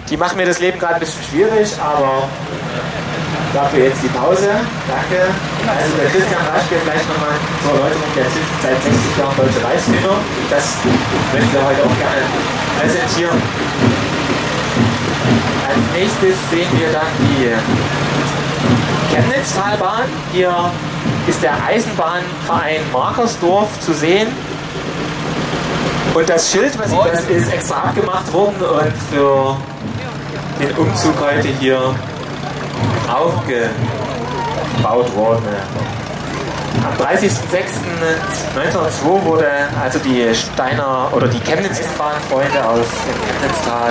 Die machen mir das Leben gerade ein bisschen schwierig, aber dafür jetzt die Pause. Danke. Also der Christian Raschke vielleicht nochmal zur Erläuterung der seit 60 Jahren Deutsche Reichsführer. Das möchten wir heute auch gerne präsentieren. Als nächstes sehen wir dann die Chemnitztalbahn. Hier ist der Eisenbahnverein Markersdorf zu sehen. Und das Schild, was das ist extra abgemacht worden und für den Umzug heute hier aufgebaut worden. Am 30.06.1902 wurde also die Steiner oder die Chemnitz-Eisenbahnfreunde aus dem Chemnitztal,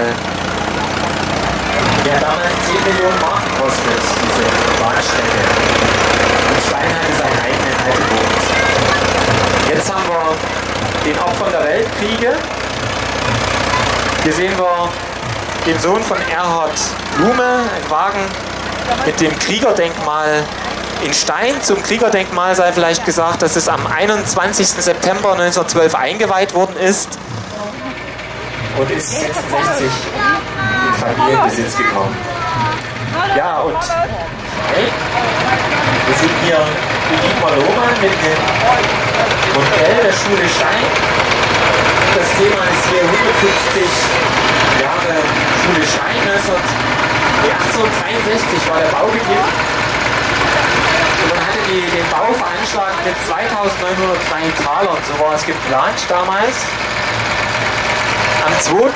der damals 10 Millionen Mark kostet, diese Bahnstrecke. Und Stein hatte seinen eigenen Haltepunkt. Jetzt haben wir den Opfern der Weltkriege. Hier sehen wir den Sohn von Erhard Blume, ein Wagen mit dem Kriegerdenkmal in Stein. Zum Kriegerdenkmal sei vielleicht gesagt, dass es am 21. September 1912 eingeweiht worden ist und ist 66 in Familienbesitz gekommen. Ja, und hey, wir sind hier in Dietmar Lohmann mit dem Modell der Schule Stein. Das Thema ist hier 150 Jahre Schule Stein. 1863 war der Baubeginn. Und man hatte den Bau veranschlagt mit 2.903 Talern. So war es geplant damals. Am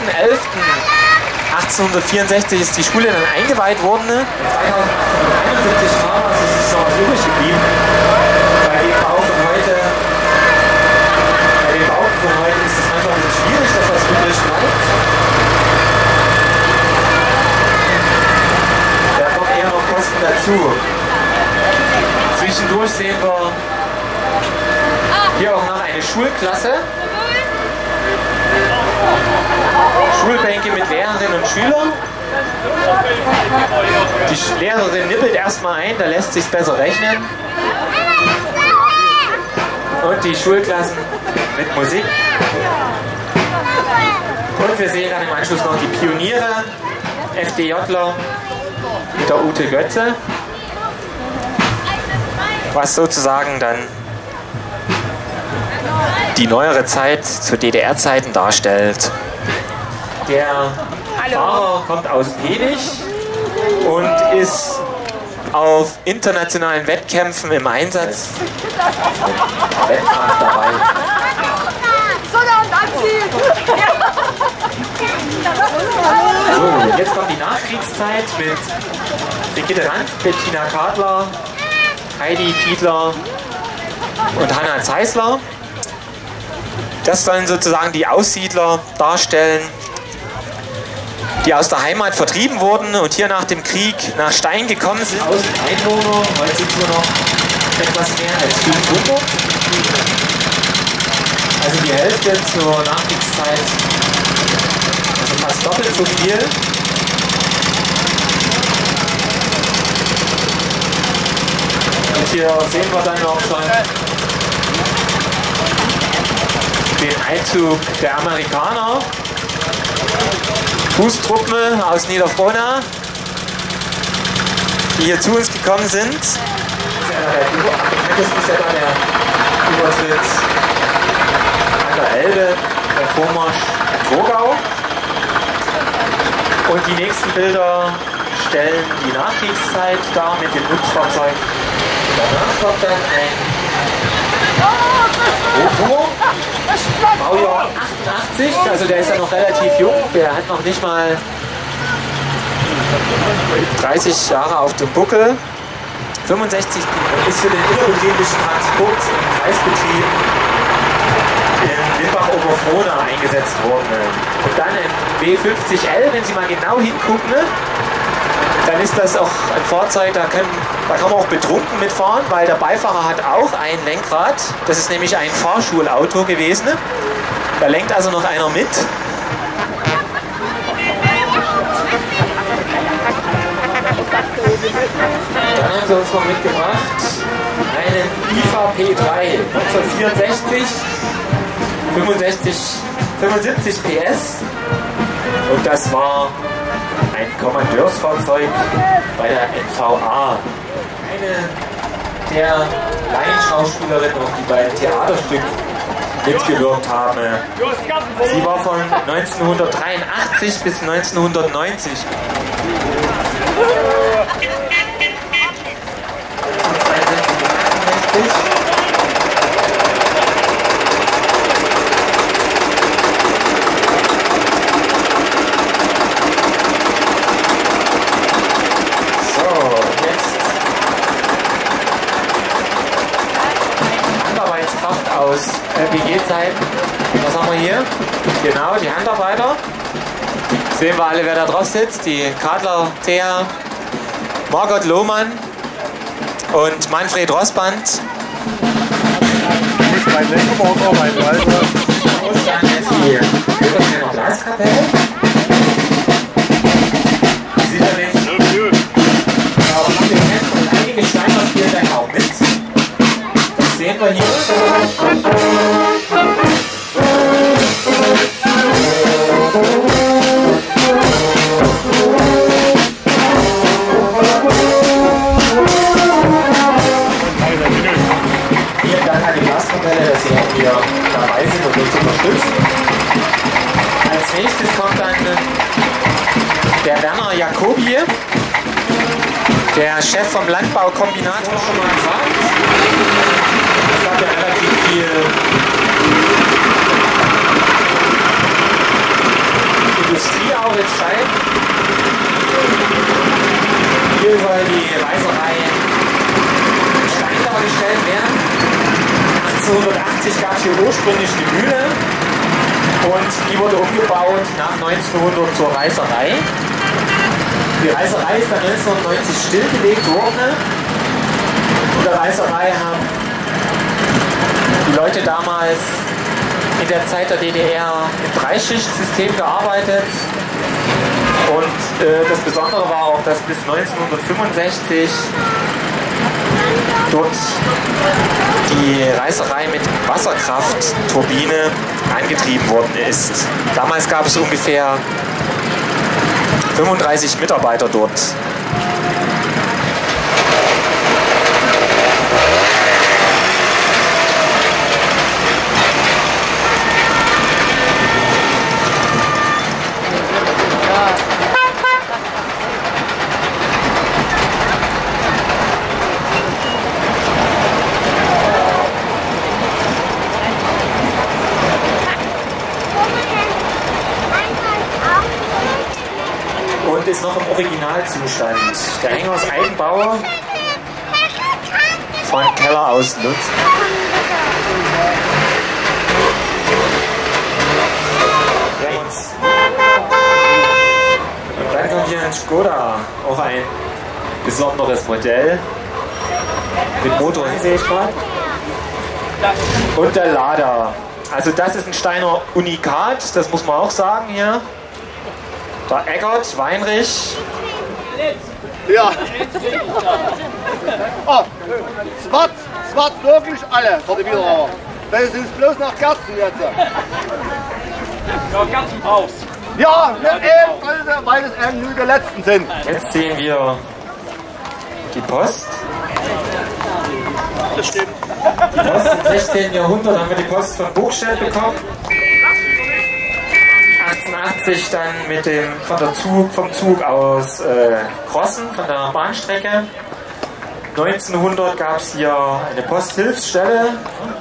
2.11.1864 ist die Schule dann eingeweiht worden. 2.871 Taler, das ist noch was übrig geblieben. Bei dem Bau von heute, bei den Bauten von heute ist es manchmal ein bisschen schwierig, dass was übrig bleibt. Da kommen eher noch Kosten dazu. Zwischendurch sehen wir hier auch noch eine Schulklasse. Schulbänke mit Lehrerinnen und Schülern. Die Lehrerin nippelt erstmal ein, da lässt sich besser rechnen. Und die Schulklassen mit Musik. Und wir sehen dann im Anschluss noch die Pioniere, FDJler mit der Ute Götze. Was sozusagen dann die neuere Zeit zu DDR-Zeiten darstellt. Der Fahrer kommt aus Penich und ist auf internationalen Wettkämpfen im Einsatz. Wettkampf dabei. So, jetzt kommt die Nachkriegszeit mit Brigitte Ranft, Bettina Kadler, Heidi Fiedler und Hanna Zeisler. Das sollen sozusagen die Aussiedler darstellen, die aus der Heimat vertrieben wurden und hier nach dem Krieg nach Stein gekommen sind. 1000 Einwohner, heute sind es nur noch etwas mehr als 500. Also die Hälfte zur Nachkriegszeit, also fast doppelt so viel. Und hier sehen wir dann noch schon den Einzug der Amerikaner. Fußtruppen aus Niederfrohna, die hier zu uns gekommen sind. Das ist ja dann der Übertritt an der Elbe, der Vormarsch Torgau. Und die nächsten Bilder stellen die Nachkriegszeit dar mit dem Nutzfahrzeug. Danach kommt dann ein Opel, Baujahr 88, also der ist ja noch relativ jung, der hat noch nicht mal 30 Jahre auf dem Buckel. 65 ist für den innerbetrieblichen Transport im Kreisbetrieb in Limbach-Oberfrohna eingesetzt worden. Und dann ein B50L, wenn Sie mal genau hingucken, dann ist das auch ein Fahrzeug, da kann man auch betrunken mitfahren, weil der Beifahrer hat auch ein Lenkrad. Das ist nämlich ein Fahrschulauto gewesen. Da lenkt also noch einer mit. Dann haben sie uns noch mitgebracht einen IFA P3 1964, 75 PS. Und das war ein Kommandeursfahrzeug bei der NVA. Eine der Laienschauspielerinnen, die beim Theaterstück mitgewirkt haben. Sie war von 1983 bis 1990. Aus LPG-Zeiten. Was haben wir hier? Genau, die Handarbeiter. Sehen wir alle, wer da drauf sitzt. Die Kadler Thea, Margot Lohmann und Manfred Rossband. Und dann ist die Bürgersteiner Blaskapelle. Die sieht ja nicht. Aber einige Steiner spielen dann auch mit. Sehen wir hier. Vielen Dank an die Blaskapelle, dass Sie auch hier dabei sind und uns unterstützen. Als nächstes kommt dann der Werner Jacobi, der Chef vom Landbaukombinat, was schon mal gesagt. Es gab ja relativ viel Industrie auch in Stein. Hier soll die Reiserei in Stein dargestellt werden. 1880 gab es hier ursprünglich eine Mühle und die wurde umgebaut nach 1900 zur Reiserei. Die Reiserei ist dann 1990 stillgelegt worden. In der Reiserei haben die Leute damals in der Zeit der DDR im Dreischichtsystem gearbeitet. Und das Besondere war auch, dass bis 1965 dort die Reiserei mit Wasserkraftturbine angetrieben worden ist. Damals gab es ungefähr 35 Mitarbeiter dort. Ist noch im Originalzustand. Der Hänger ist Eigenbau von Keller aus Lutz. Und dann kommt hier ein Skoda, auch ein besonderes Modell. Mit Motor, sehe ich gerade. Und der Lader. Also das ist ein Steiner Unikat, das muss man auch sagen hier. Der Eggert, Weinrich. Ja. Oh, Swat wirklich alle vor der Wiederauer. Das ist bloß nach Gersten jetzt. Ja, Gerstenhaus. Ja, eben, weil es eben nur die letzten sind. Jetzt sehen wir die Post. Das stimmt. Die Post im 16. Jahrhundert haben wir die Post von Burgstell bekommen. 1880 dann mit dem, vom Zug aus Crossen, von der Bahnstrecke. 1900 gab es hier eine Posthilfsstelle.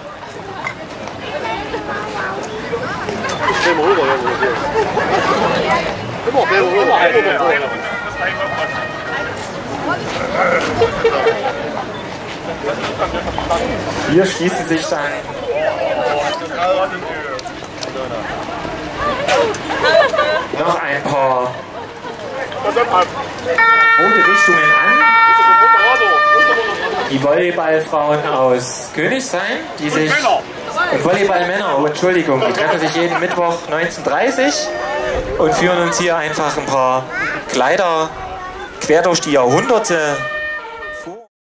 Hier schließen sich dann noch ein paar Moderichtungen an. Die Volleyballfrauen aus Königstein, die sich, und Volleyballmänner, Entschuldigung, die treffen sich jeden Mittwoch 19:30 und führen uns hier einfach ein paar Kleider quer durch die Jahrhunderte